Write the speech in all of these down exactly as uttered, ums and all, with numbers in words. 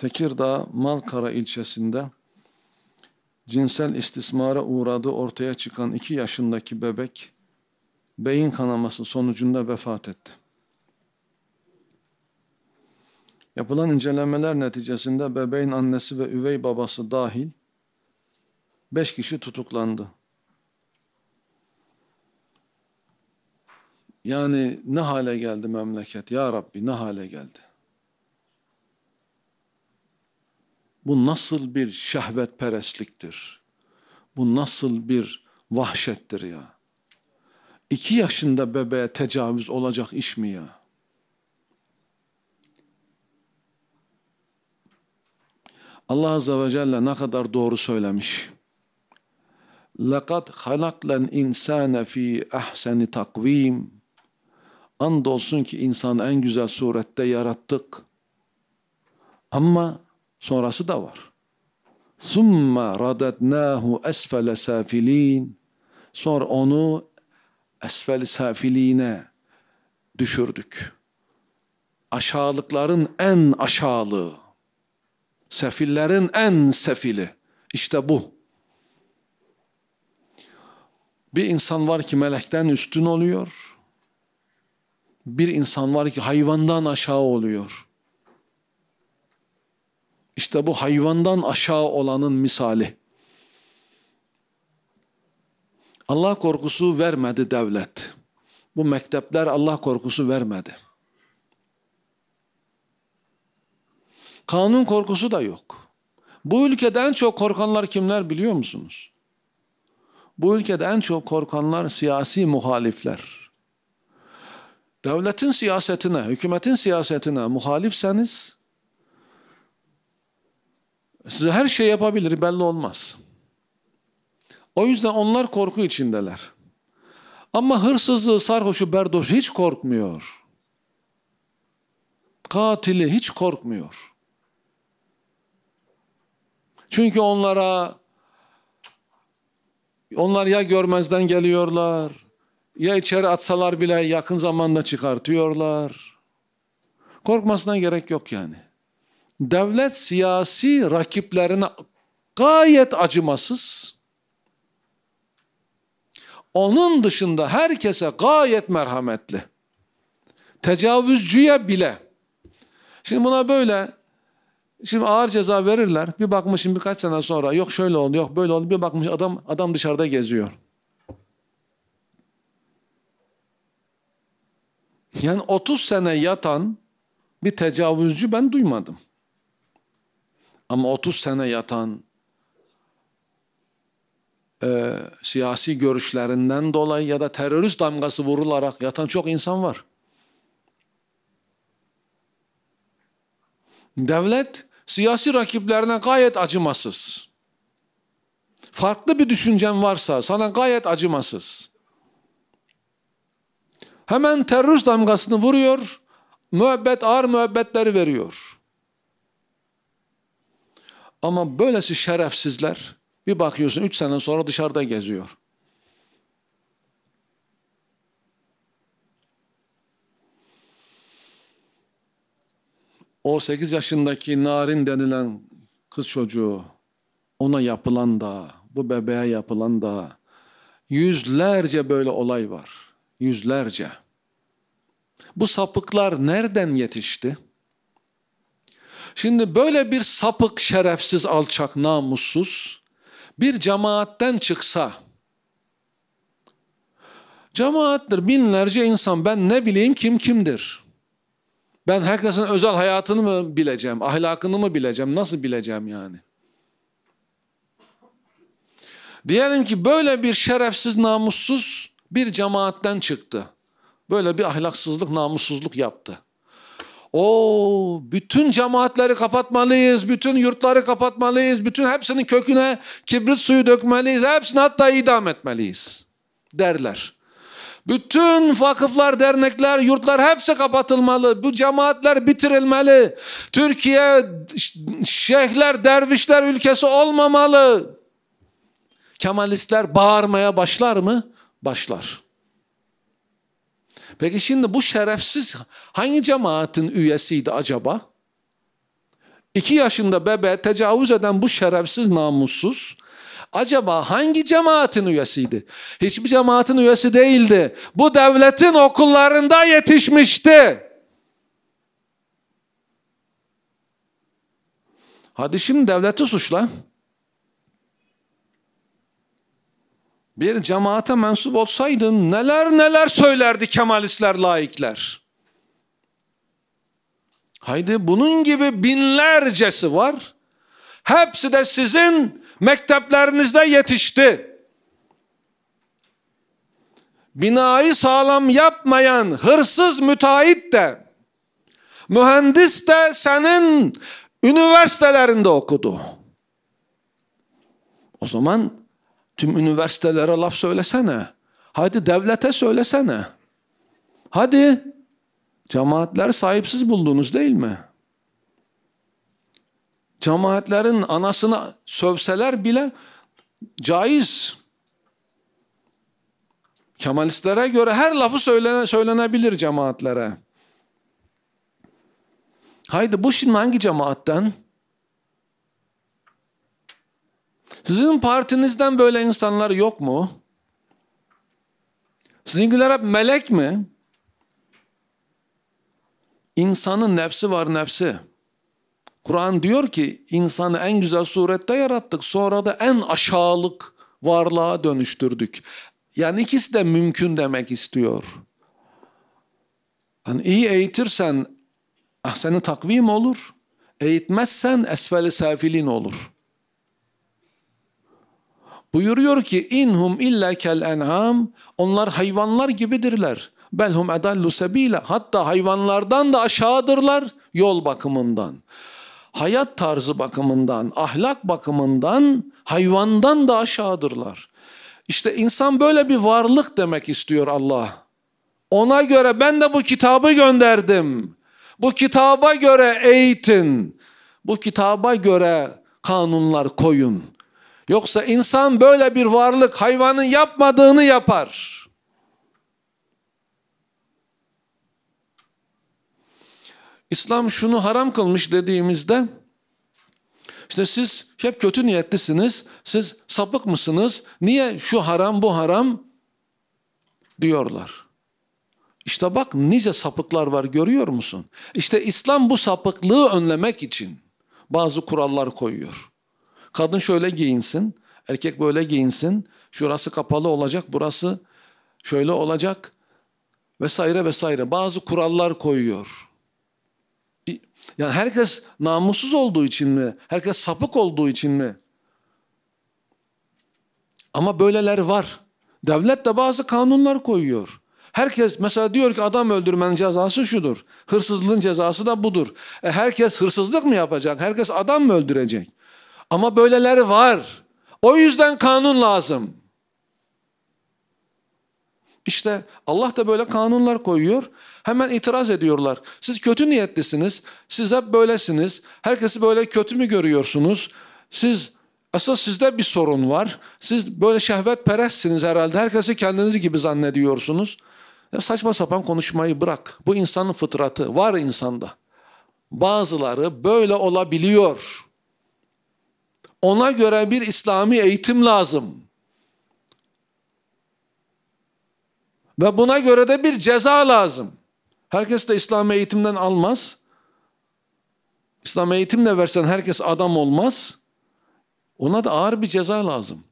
Tekirdağ Malkara ilçesinde cinsel istismara uğradığı ortaya çıkan iki yaşındaki bebek beyin kanaması sonucunda vefat etti. Yapılan incelemeler neticesinde bebeğin annesi ve üvey babası dahil beş kişi tutuklandı. Yani ne hale geldi memleket ya Rabbi, ne hale geldi? Bu nasıl bir şehvetperestliktir? Bu nasıl bir vahşettir ya? İki yaşında bebeğe tecavüz olacak iş mi ya? Allah Azze ve Celle ne kadar doğru söylemiş. لَقَدْ خَلَقْلَا الْاِنْسَانَ ف۪ي اَحْسَنِ تَقْو۪يمٍ Andolsun ki insanı en güzel surette yarattık. Ama sonrası da var. ثُمَّ رَدَدْنَاهُ أَسْفَلَ سَافِل۪ينَ Sonra onu esfel-i safiliğine düşürdük. Aşağılıkların en aşağılığı. Sefillerin en sefili. İşte bu. Bir insan var ki melekten üstün oluyor. Bir insan var ki hayvandan aşağı oluyor. İşte bu hayvandan aşağı olanın misali. Allah korkusu vermedi devlet. Bu mektepler Allah korkusu vermedi. Kanun korkusu da yok. Bu ülkede en çok korkanlar kimler biliyor musunuz? Bu ülkede en çok korkanlar siyasi muhalifler. Devletin siyasetine, hükümetin siyasetine muhalifseniz size her şey yapabilir, belli olmaz. O yüzden onlar korku içindeler. Ama hırsızı, sarhoşu, berdoşu hiç korkmuyor. Katili hiç korkmuyor. Çünkü onlara, onlar ya görmezden geliyorlar, ya içeri atsalar bile yakın zamanda çıkartıyorlar. Korkmasına gerek yok yani. Devlet siyasi rakiplerine gayet acımasız. Onun dışında herkese gayet merhametli. Tecavüzcüye bile. Şimdi buna böyle, şimdi ağır ceza verirler. Bir bakmışım birkaç sene sonra yok şöyle oldu, yok böyle oldu. Bir bakmış adam adam dışarıda geziyor. Yani otuz sene yatan bir tecavüzcü ben duymadım. Ama otuz sene yatan e, siyasi görüşlerinden dolayı ya da terörist damgası vurularak yatan çok insan var. Devlet siyasi rakiplerine gayet acımasız. Farklı bir düşüncen varsa sana gayet acımasız. Hemen terörist damgasını vuruyor, müebbet, ağır müebbetleri veriyor. Ama böylesi şerefsizler bir bakıyorsun üç sene sonra dışarıda geziyor. O sekiz yaşındaki Narin denilen kız çocuğu, ona yapılan da, bu bebeğe yapılan da yüzlerce böyle olay var. Yüzlerce. Bu sapıklar nereden yetişti? Şimdi böyle bir sapık, şerefsiz, alçak, namussuz bir cemaatten çıksa, cemaattir binlerce insan, ben ne bileyim kim kimdir? Ben herkesin özel hayatını mı bileceğim, ahlakını mı bileceğim, nasıl bileceğim yani? Diyelim ki böyle bir şerefsiz, namussuz bir cemaatten çıktı. Böyle bir ahlaksızlık, namussuzluk yaptı. O bütün cemaatleri kapatmalıyız, bütün yurtları kapatmalıyız, bütün hepsinin köküne kibrit suyu dökmeliyiz, hepsini hatta idam etmeliyiz derler. Bütün vakıflar, dernekler, yurtlar hepsi kapatılmalı, bu cemaatler bitirilmeli. Türkiye şeyhler, dervişler ülkesi olmamalı. Kemalistler bağırmaya başlar mı? Başlar. Peki şimdi bu şerefsiz hangi cemaatin üyesiydi acaba? iki yaşında bebeğe tecavüz eden bu şerefsiz, namussuz acaba hangi cemaatin üyesiydi? Hiçbir cemaatin üyesi değildi. Bu devletin okullarında yetişmişti. Hadi şimdi devleti suçla. Bir cemaate mensup olsaydın neler neler söylerdi Kemalistler, laikler. Haydi bunun gibi binlercesi var. Hepsi de sizin mekteplerinizde yetişti. Binayı sağlam yapmayan hırsız müteahhit de, mühendis de senin üniversitelerinde okudu. O zaman tüm üniversitelere laf söylesene. Hadi devlete söylesene. Hadi. Cemaatleri sahipsiz buldunuz değil mi? Cemaatlerin anasını sövseler bile caiz. Kemalistlere göre her lafı söylene, söylenebilir cemaatlere. Haydi bu şimdi hangi cemaatten? Sizin partinizden böyle insanlar yok mu? Sizinkiler hep melek mi? İnsanın nefsi var, nefsi. Kur'an diyor ki insanı en güzel surette yarattık. Sonra da en aşağılık varlığa dönüştürdük. Yani ikisi de mümkün demek istiyor. Yani iyi eğitirsen ahsen-i takvim olur. Eğitmezsen esfel-i safilin olur. Buyuruyor ki inhum illa kel en'am, onlar hayvanlar gibidirler. Belhum edallu sebila, hatta hayvanlardan da aşağıdırlar yol bakımından. Hayat tarzı bakımından, ahlak bakımından hayvandan da aşağıdırlar. İşte insan böyle bir varlık demek istiyor Allah. Ona göre ben de bu kitabı gönderdim. Bu kitaba göre eğitin. Bu kitaba göre kanunlar koyun. Yoksa insan böyle bir varlık, hayvanın yapmadığını yapar. İslam şunu haram kılmış dediğimizde, işte siz hep kötü niyetlisiniz, siz sapık mısınız, niye şu haram bu haram diyorlar. İşte bak nice sapıklar var, görüyor musun? İşte İslam bu sapıklığı önlemek için bazı kurallar koyuyor. Kadın şöyle giyinsin, erkek böyle giyinsin, şurası kapalı olacak, burası şöyle olacak vesaire vesaire. Bazı kurallar koyuyor. Yani herkes namussuz olduğu için mi? Herkes sapık olduğu için mi? Ama böyleler var. Devlet de bazı kanunlar koyuyor. Herkes mesela diyor ki adam öldürmenin cezası şudur. Hırsızlığın cezası da budur. E herkes hırsızlık mı yapacak? Herkes adam mı öldürecek? Ama böyleler var. O yüzden kanun lazım. İşte Allah da böyle kanunlar koyuyor. Hemen itiraz ediyorlar. Siz kötü niyetlisiniz. Siz hep böylesiniz. Herkesi böyle kötü mü görüyorsunuz? Siz asıl sizde bir sorun var. Siz böyle şehvetperestsiniz herhalde. Herkesi kendiniz gibi zannediyorsunuz. Ya saçma sapan konuşmayı bırak. Bu insanın fıtratı var insanda. Bazıları böyle olabiliyor. Ona göre bir İslami eğitim lazım. Ve buna göre de bir ceza lazım. Herkes de İslam eğitimden almaz. İslam eğitimle versen herkes adam olmaz. Ona da ağır bir ceza lazım.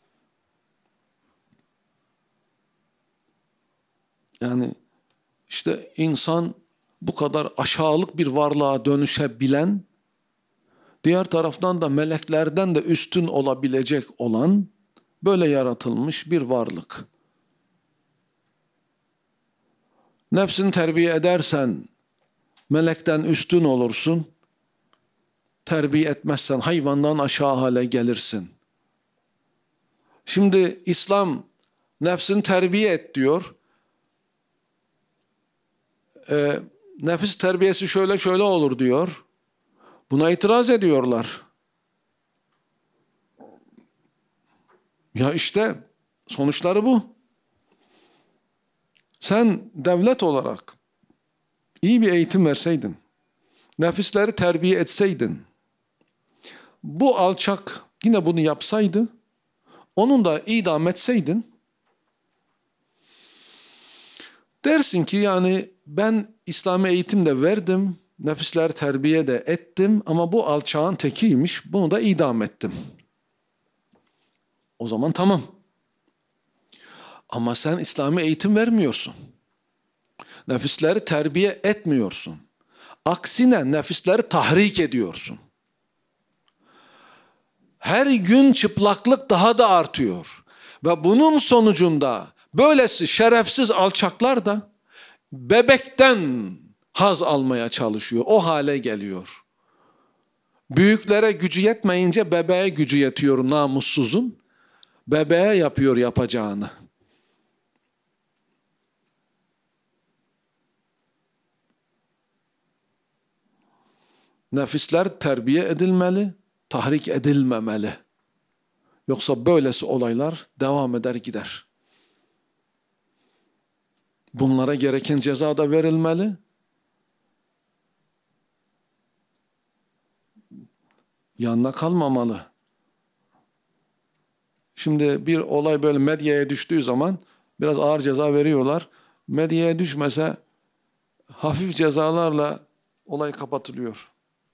Yani işte insan bu kadar aşağılık bir varlığa dönüşebilen, diğer taraftan da meleklerden de üstün olabilecek olan böyle yaratılmış bir varlık. Nefsini terbiye edersen melekten üstün olursun. Terbiye etmezsen hayvandan aşağı hale gelirsin. Şimdi İslam nefsini terbiye et diyor. E, nefis terbiyesi şöyle şöyle olur diyor. Buna itiraz ediyorlar. Ya işte sonuçları bu. Sen devlet olarak iyi bir eğitim verseydin, nefisleri terbiye etseydin, bu alçak yine bunu yapsaydı, onun da idam etseydin, dersin ki yani ben İslami eğitim de verdim, nefisleri terbiye de ettim ama bu alçağın tekiymiş, bunu da idam ettim. O zaman tamam. Ama sen İslami eğitim vermiyorsun. Nefisleri terbiye etmiyorsun. Aksine nefisleri tahrik ediyorsun. Her gün çıplaklık daha da artıyor. Ve bunun sonucunda böylesi şerefsiz alçaklar da bebekten haz almaya çalışıyor. O hale geliyor. Büyüklere gücü yetmeyince bebeğe gücü yetiyor namussuzun. Bebeğe yapıyor yapacağını. Nefisler terbiye edilmeli, tahrik edilmemeli. Yoksa böylesi olaylar devam eder gider. Bunlara gereken ceza da verilmeli. Yanına kalmamalı. Şimdi bir olay böyle medyaya düştüğü zaman biraz ağır ceza veriyorlar. Medyaya düşmese hafif cezalarla olay kapatılıyor.